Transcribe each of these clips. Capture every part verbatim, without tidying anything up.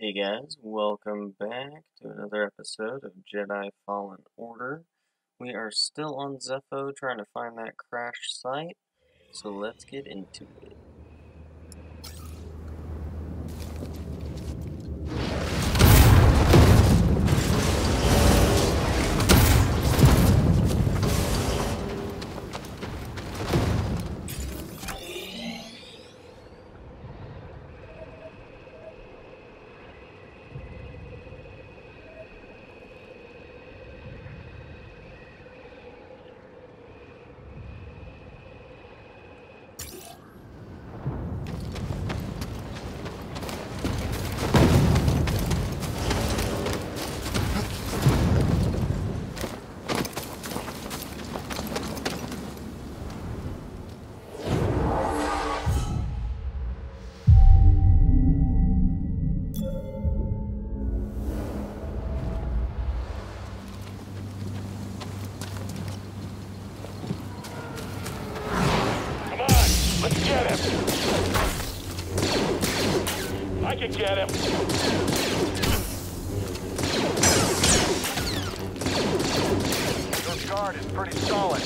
Hey guys, welcome back to another episode of Jedi Fallen Order. We are still on Zeffo trying to find that crash site, so let's get into it. I can get him. Your guard is pretty solid.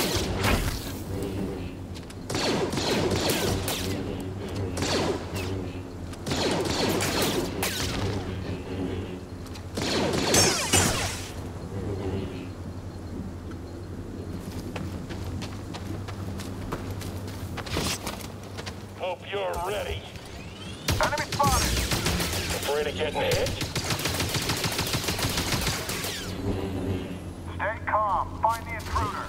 Hope you're ready. Enemy spotted! Afraid of getting hit? Stay calm. Find the intruder.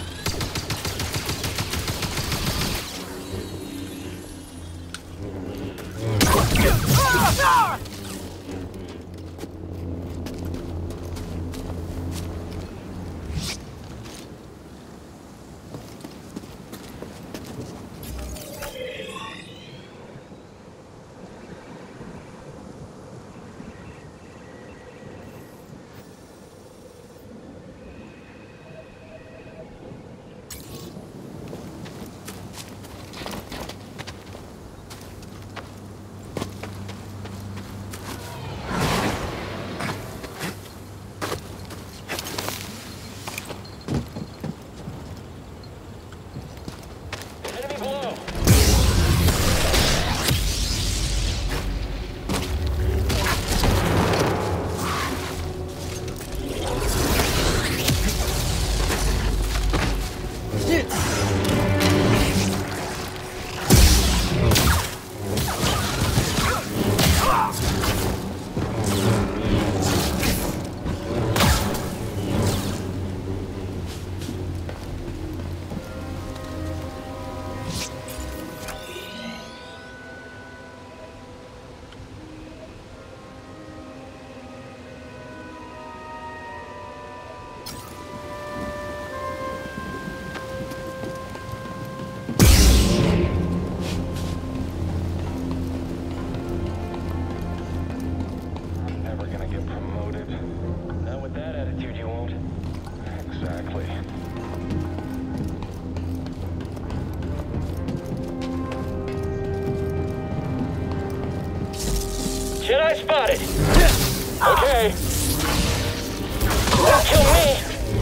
Jedi spotted! Okay. Don't kill me!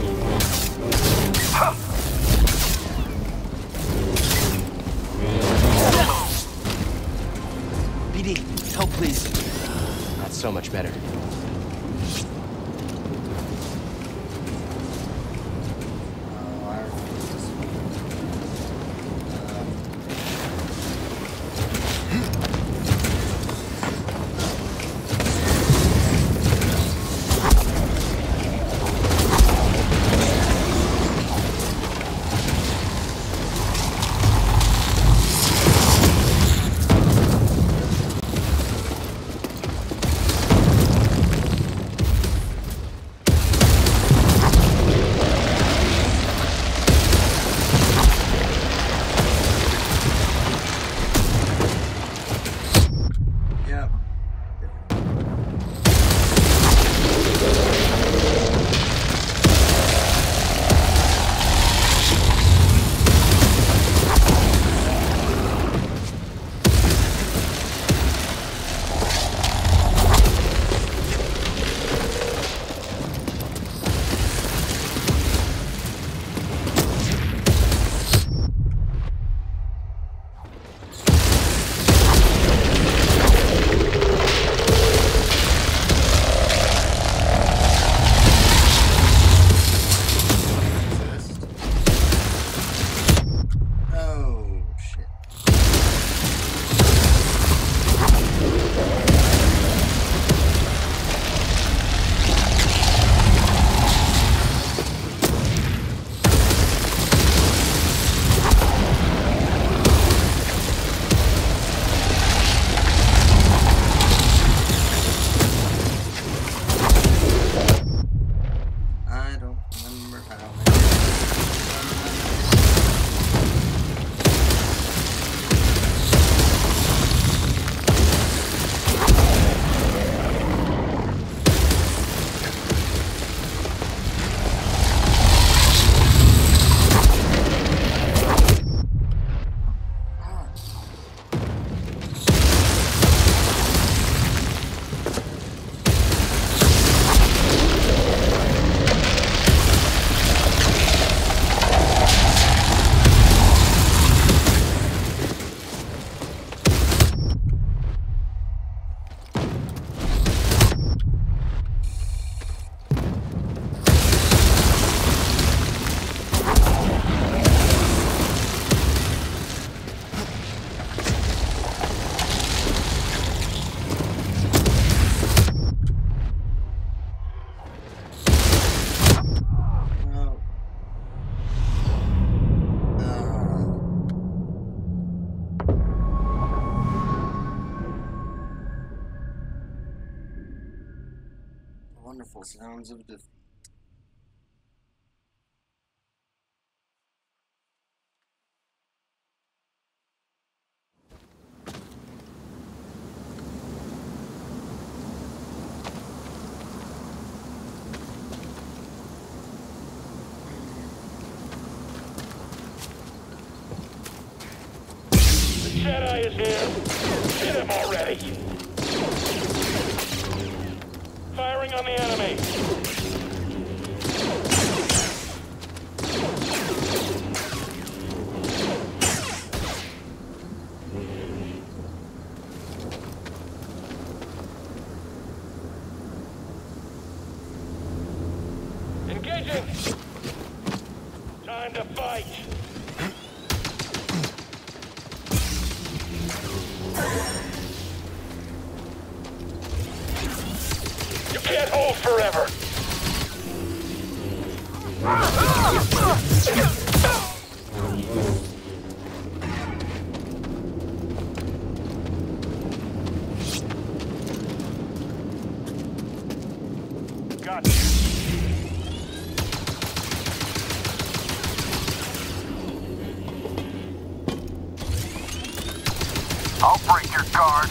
B D, help please. Not so much better. Wonderful sounds of defeat. Jedi is here! Hit him already! Firing on the enemy! Engaging! Time to fight! You can't hold forever! Gotcha. I'll break your guard.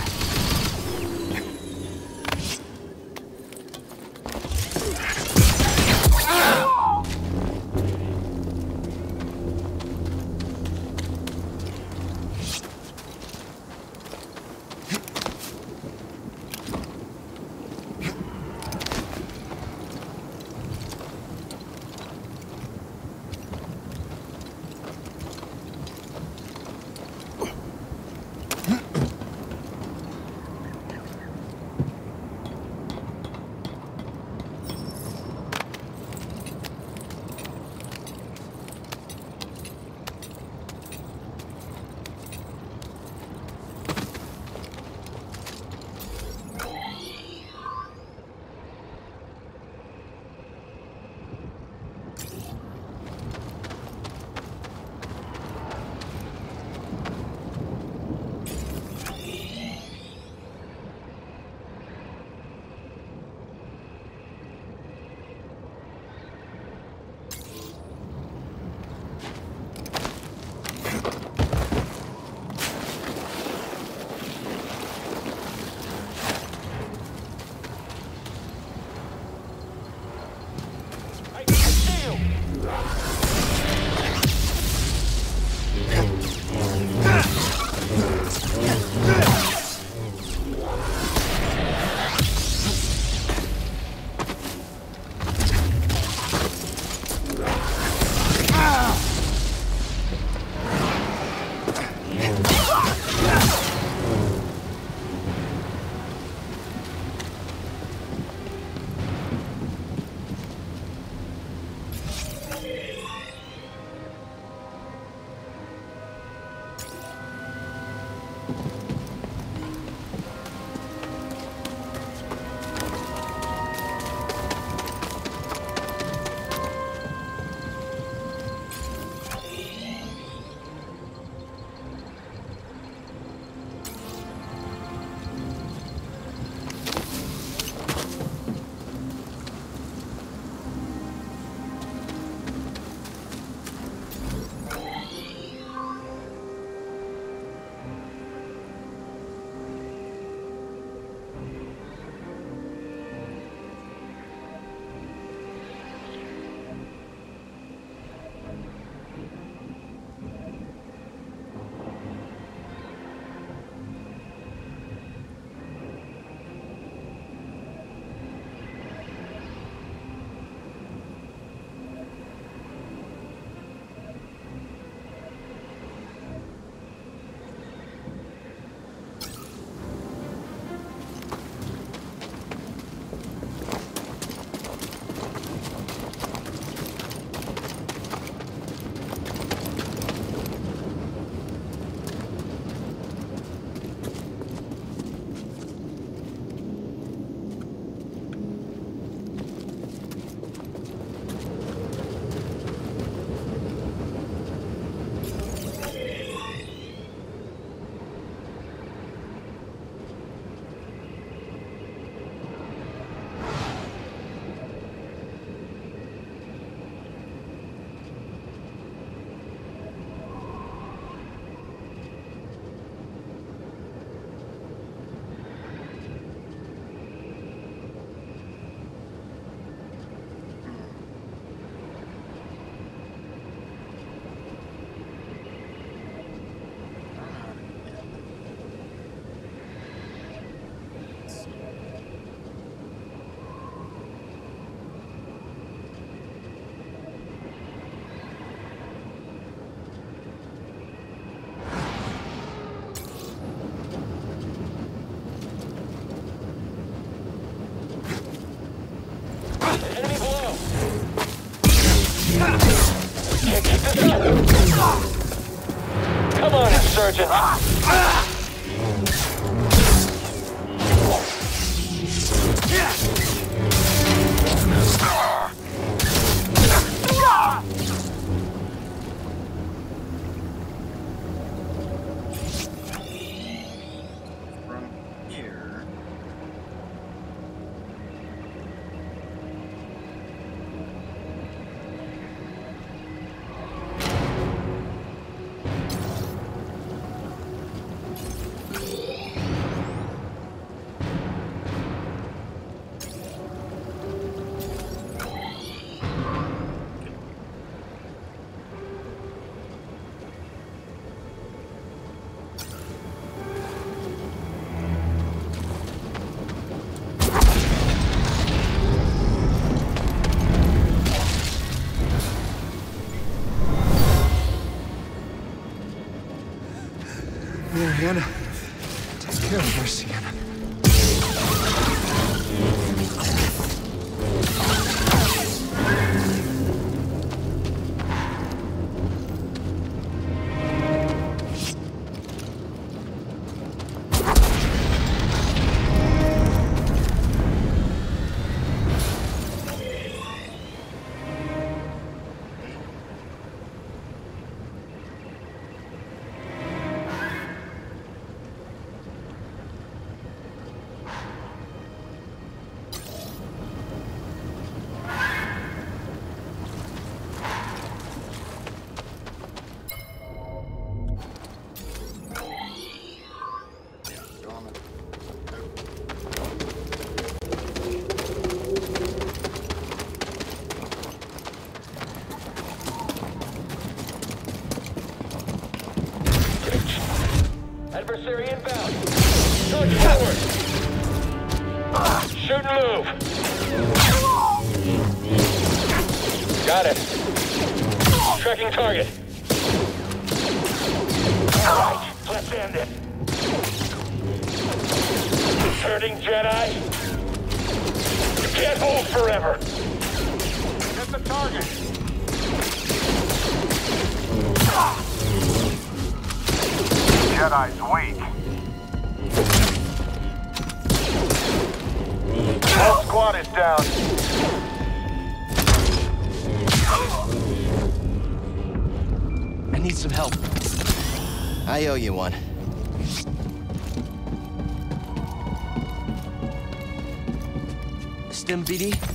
Resurgence! From here. Here, Hannah. Take care of her, Sienna. Adversary inbound. Charge forward. Shoot and move. Got it. Tracking target. All right, let's end it. Hurting Jedi. You can't hold forever. Get the target. Jedi's weak. Whole squad is down. I need some help. I owe you one. Stim B D?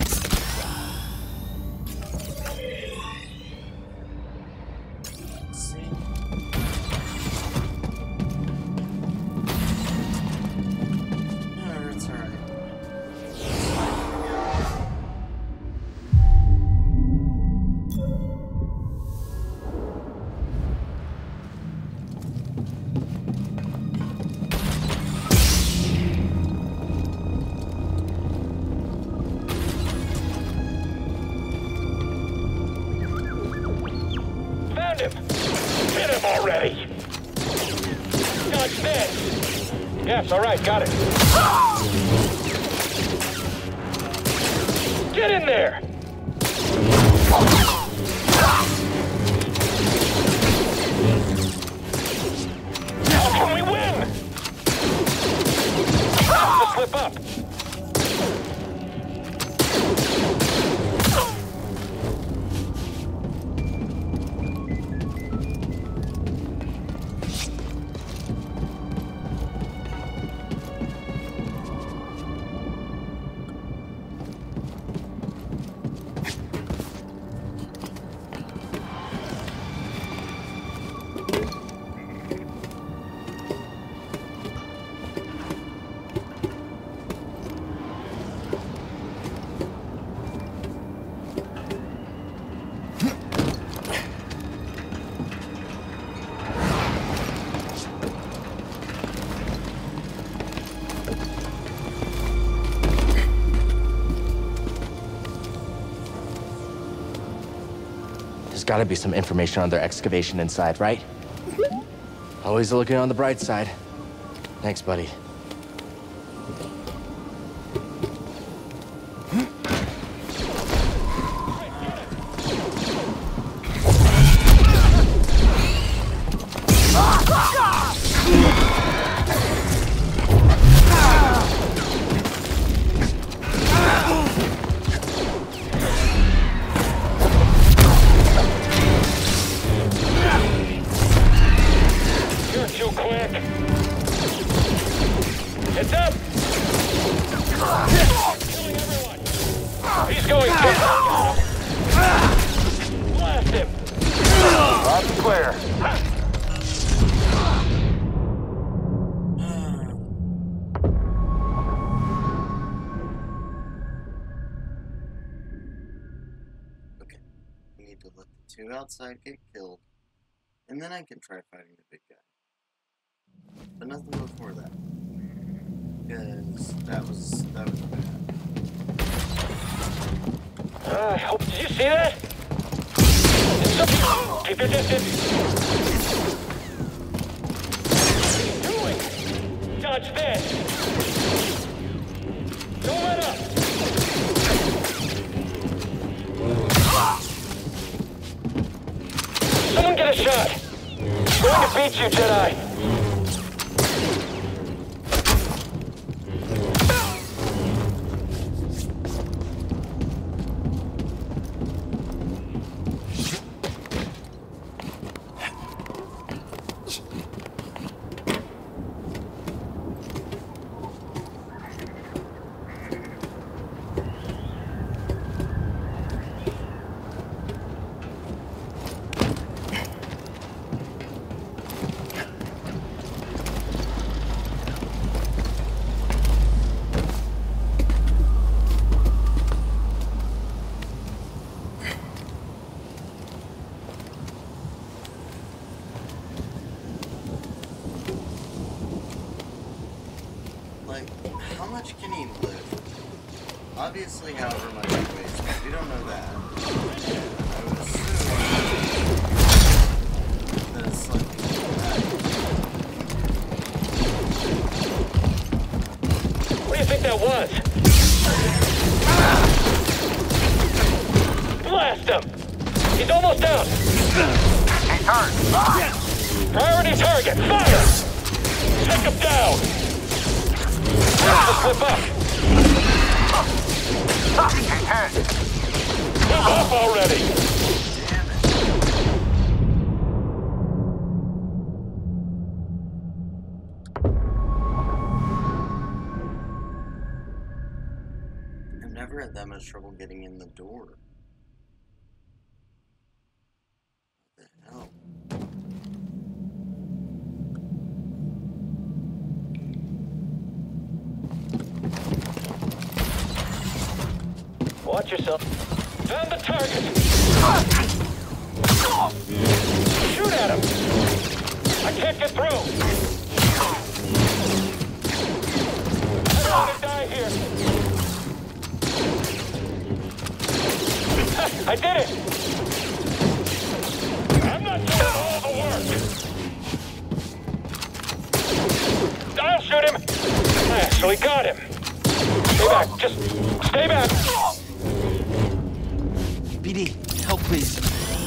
Hit him already! Dodge this! Yes, all right, got it. Get in there! How can we win? Have to slip up. There's gotta be some information on their excavation inside, right? Always looking on the bright side. Thanks, buddy. Ah! Killing everyone. He's going down. Blast him. Lots clear. Okay, we need to let the two outside get killed, and then I can try fighting the big guy. But nothing before that, because that was that was bad. Uh, I hope. Did you see that? It's something. Keep your distance. What are you doing? Dodge this. Don't let up. Someone get a shot. I'm going to beat you, Jedi. Like, how much can he lift? Obviously, however much he weighs, but we don't know that. I would assume that it's slightly more than that. What do you think that was? Blast him! He's almost down! He's hurt! Priority target! Fire! Take him down! Slip up! He's hit! Move up already! Damn it. I've never had that much trouble getting in the door. What the hell? Watch yourself. Found the target! Shoot at him! I can't get through! I don't want to die here! I did it! I'm not doing all the work! I'll shoot him! I actually got him! Stay back, just stay back! B D, help please.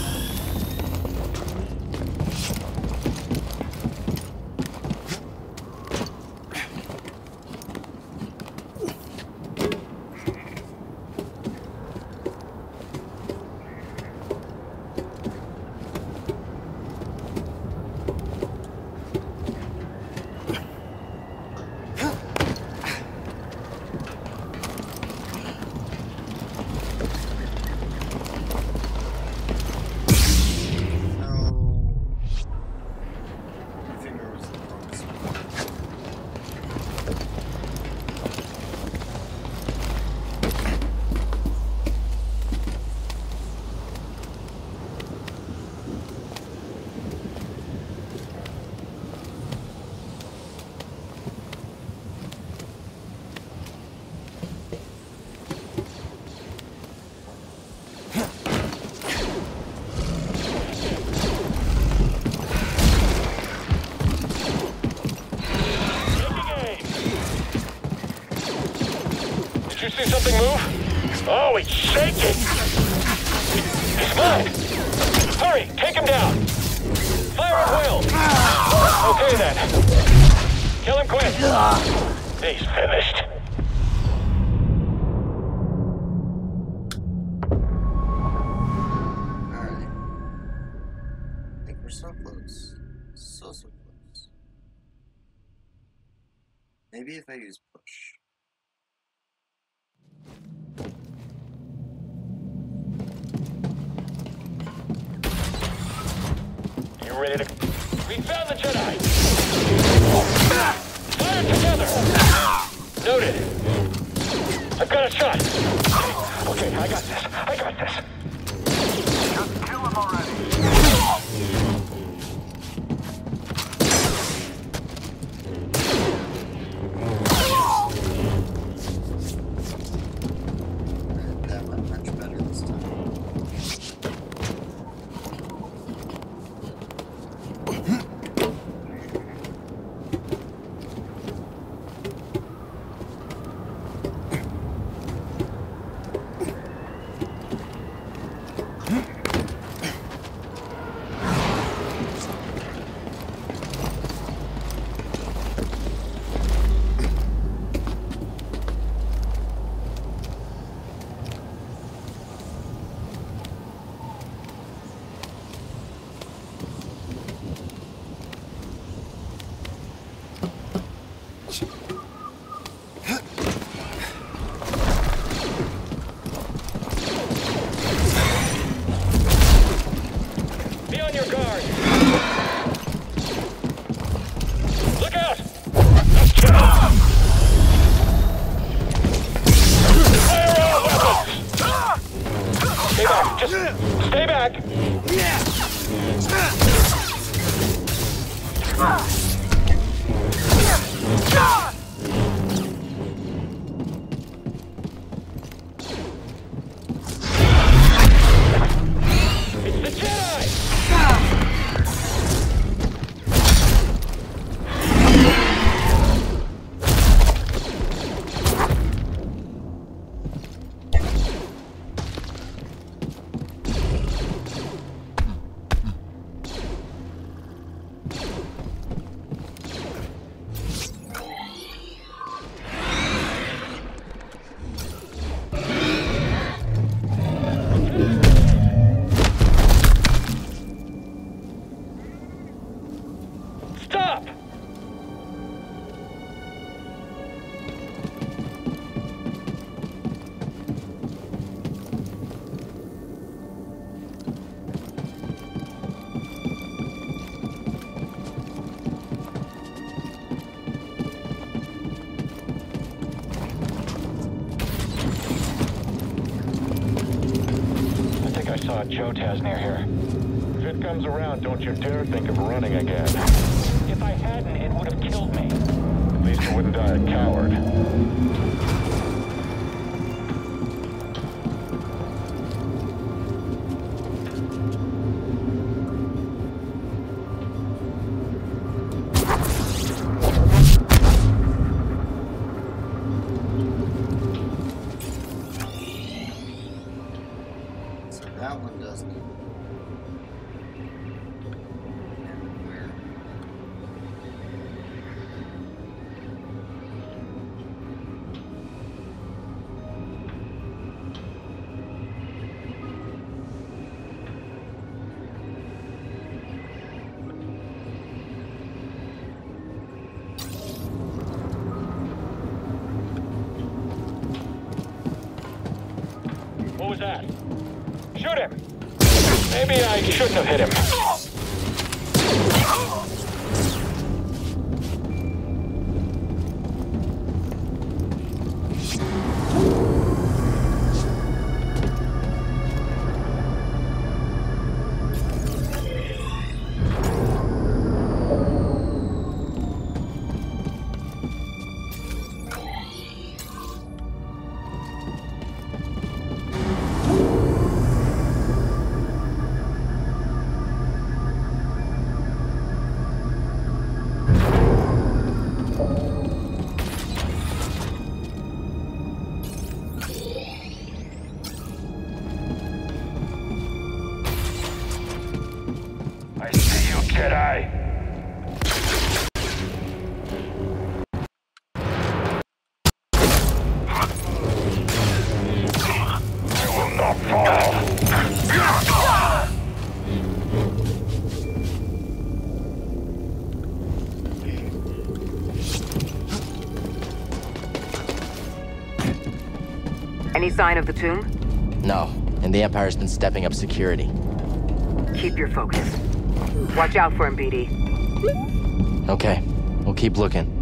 Did you see something move? Oh, he's shaking! He's mine! Hurry, take him down! Fire at will! Okay then. Kill him quick! He's finished. Alright. I think we're so close. So, so close. Maybe if I use push. You ready to... We found the Jedi! Fire together! Noted. I've got a shot! Okay, I got this. I got this. Just kill him already. That went much better this time. Be on your guard! Look out! Fire all weapons! Stay back, just stay back! It's the Jedi! Stop! I think I saw a Jotaz near here. If it comes around, don't you dare think of running again. If I hadn't, it would have killed me. At least I wouldn't die a coward. So that one doesn't even. What was that? Shoot him! Maybe I shouldn't have hit him. I see you, Jedi. I will not fall. Any sign of the tomb? No, and the Empire's been stepping up security. Keep your focus. Watch out for him, B D. Okay, we'll keep looking.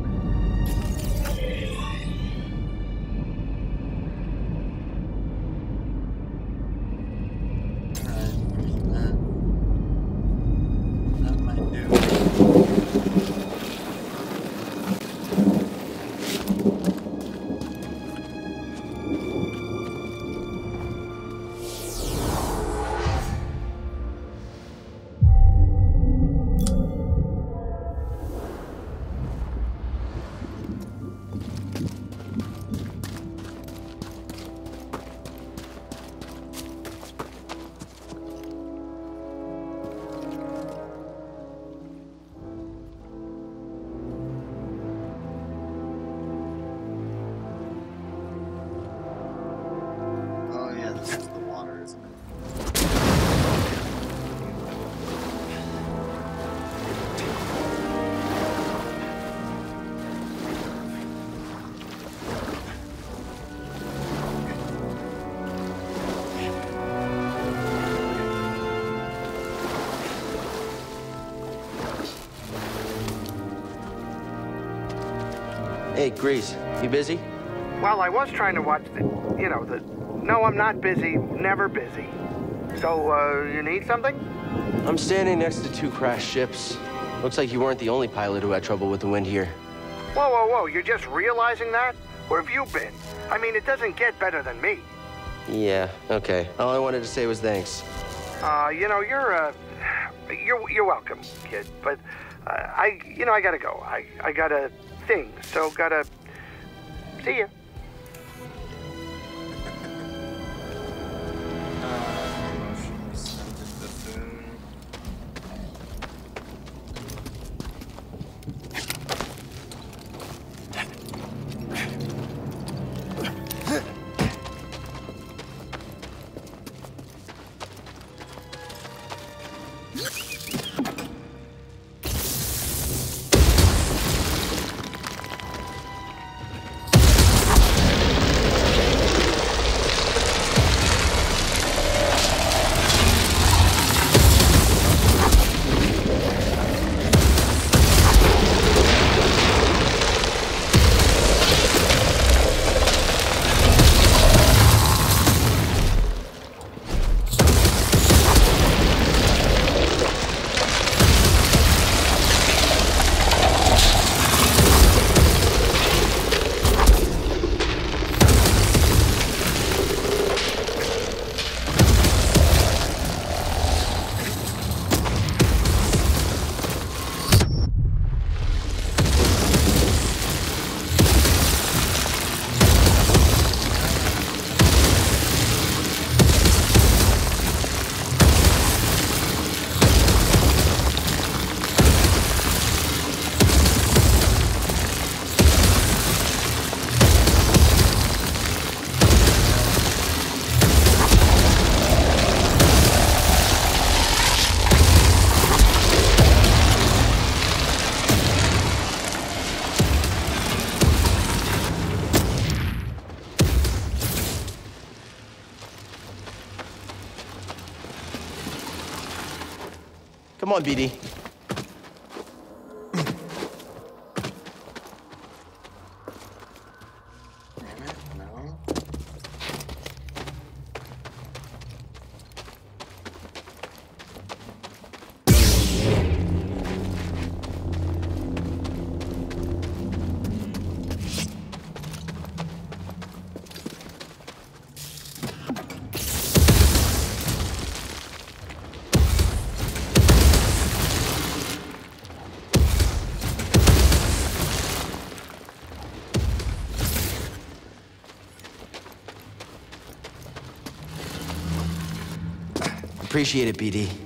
Hey, Grease, you busy? Well, I was trying to watch the, you know, the... No, I'm not busy. Never busy. So, uh, you need something? I'm standing next to two crashed ships. Looks like you weren't the only pilot who had trouble with the wind here. Whoa, whoa, whoa, you're just realizing that? Where have you been? I mean, it doesn't get better than me. Yeah, okay. All I wanted to say was thanks. Uh, you know, you're, uh... You're, you're welcome, kid. But, uh, I... You know, I gotta go. I, I got a thing, so gotta... See ya. Come on, B D. Appreciate it, B D.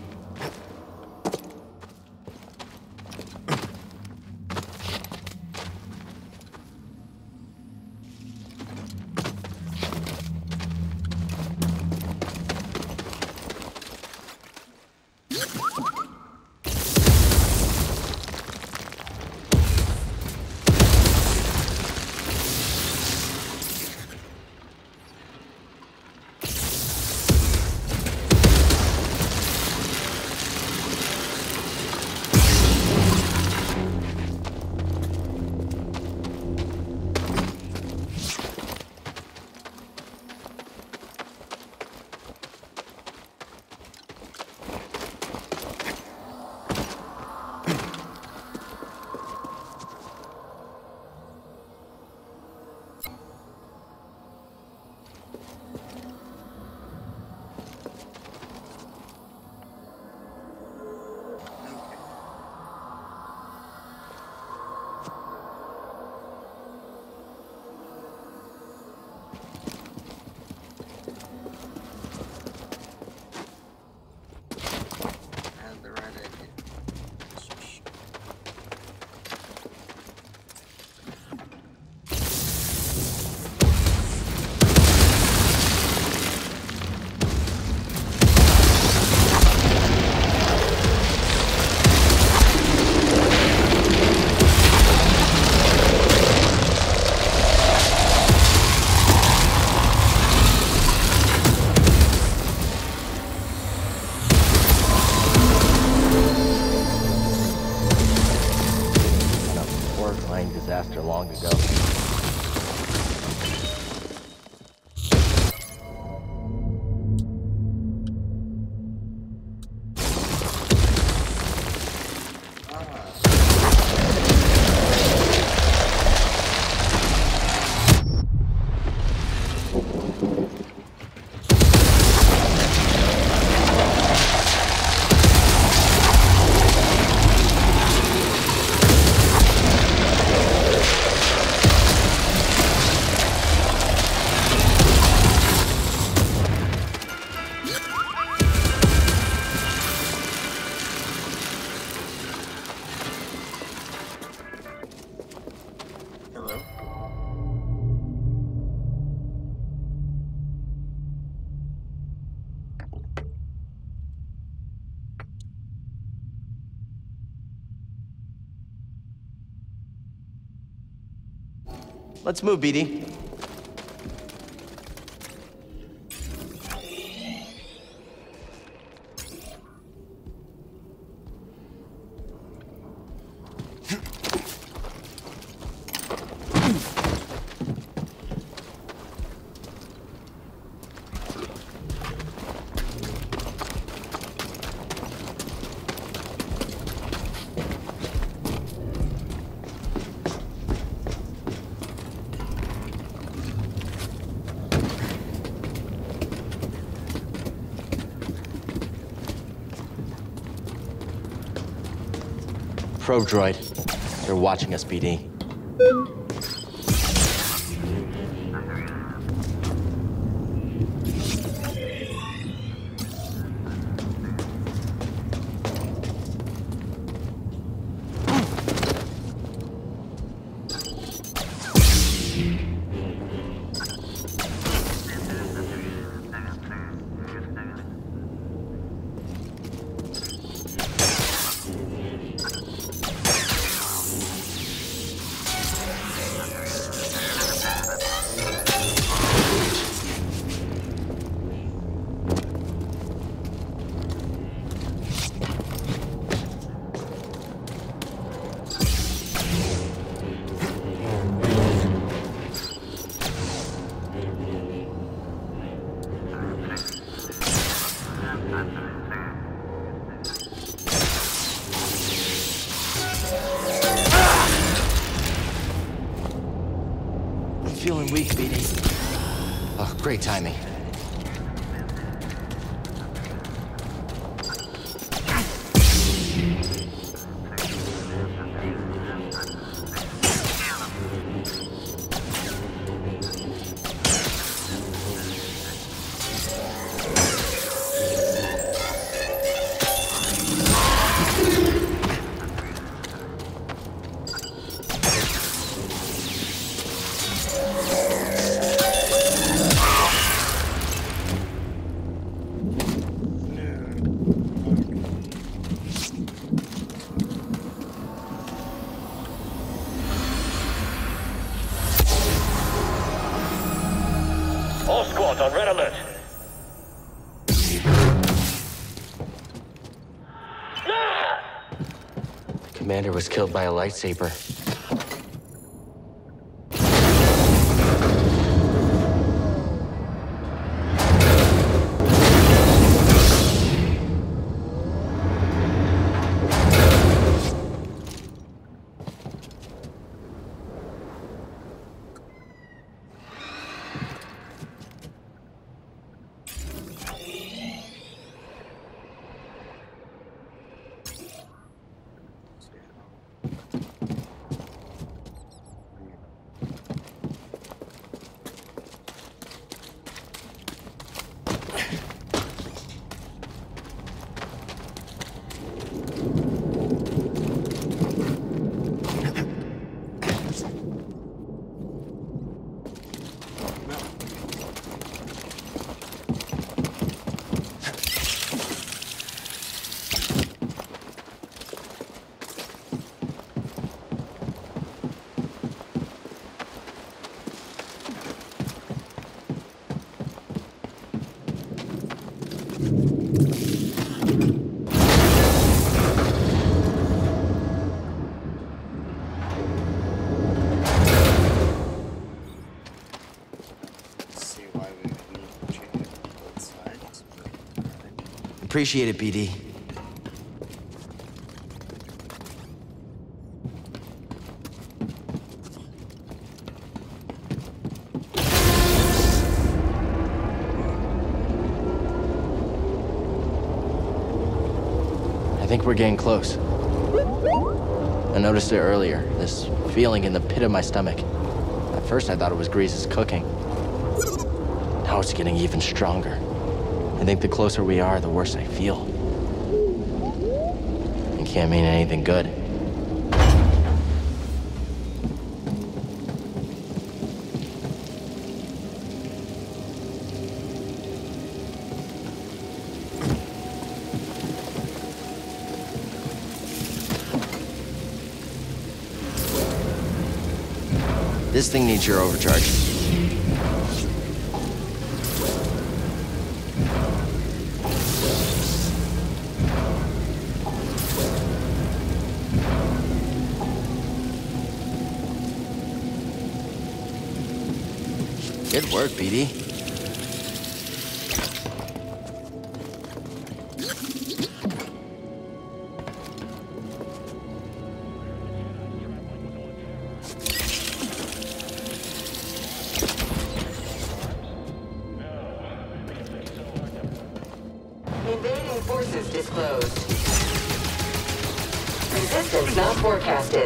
Let's move, B D. Probe droid. They're watching us, B D. Feeling weak, B D. Oh, great timing. All squads on red alert. Commander was killed by a lightsaber. Appreciate it, B D. I think we're getting close. I noticed it earlier, this feeling in the pit of my stomach. At first I thought it was Grease's cooking. Now it's getting even stronger. I think the closer we are, the worse I feel. It can't mean anything good. This thing needs your overcharge. Good work, Petey. Invading forces disclosed. Resistance not forecasted.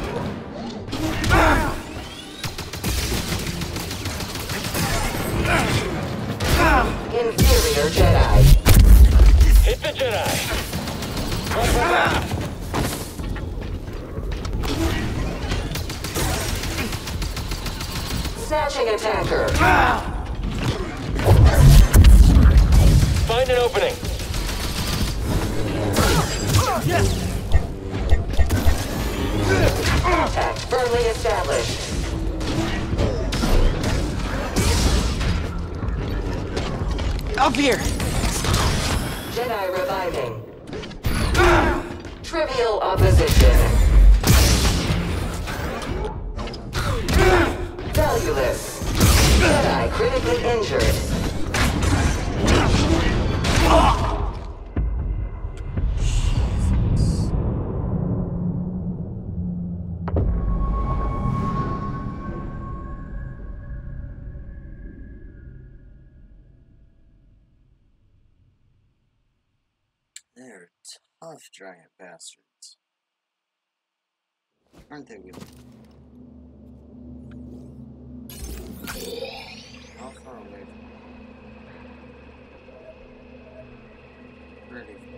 Inferior Jedi. Hit the Jedi. Right, right, right. Snatching attacker. Find an opening. Contact firmly established. Up here! Jedi reviving. Trivial opposition. Valueless. Jedi critically injured. They're tough giant bastards. Aren't they, Will? How far away from me? Pretty far.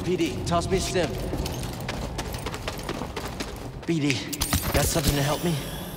P D, toss me a stim. B D, got something to help me?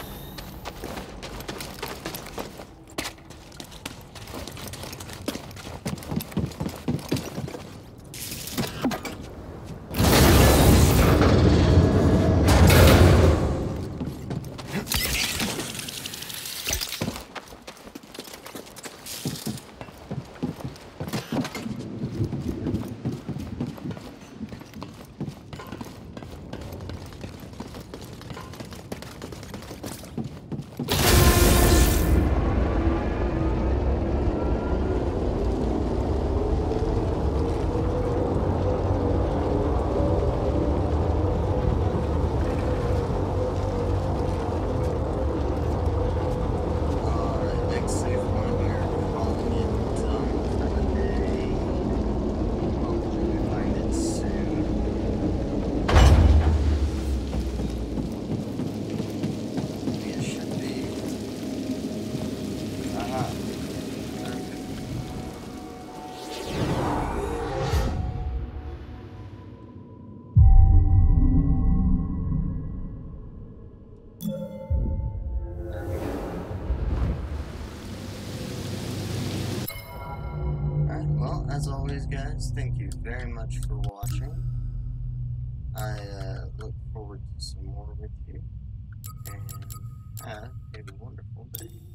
As always, guys, thank you very much for watching. I uh, look forward to some more with you, and have a wonderful day.